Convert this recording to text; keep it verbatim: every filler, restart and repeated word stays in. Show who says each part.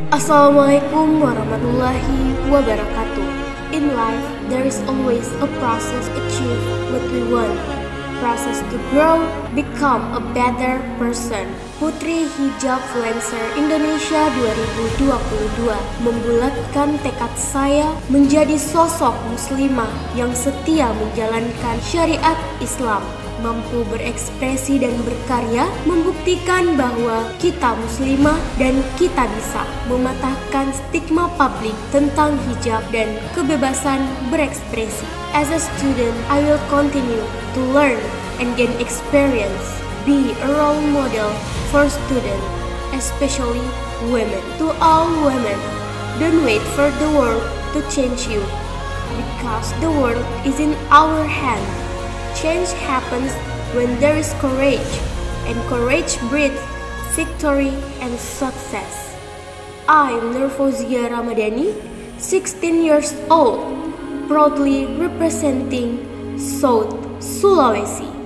Speaker 1: Assalamualaikum warahmatullahi wabarakatuh. In life, there is always a process to achieve what we want. Process to grow, become a better person. Putri Hijabfluencer Indonesia dua ribu dua puluh dua membulatkan tekad saya menjadi sosok muslimah yang setia menjalankan syariat Islam, mampu berekspresi dan berkarya, membuktikan bahwa kita muslimah dan kita bisa mematahkan stigma publik tentang hijab dan kebebasan berekspresi. As a student, I will continue to learn and gain experience, be a role model for students, especially women. To all women, don't wait for the world to change you, because the world is in our hands. Change happens when there is courage, and courage breeds victory and success. I am Nurfauzia Ramadhani, sixteen years old, proudly representing South Sulawesi.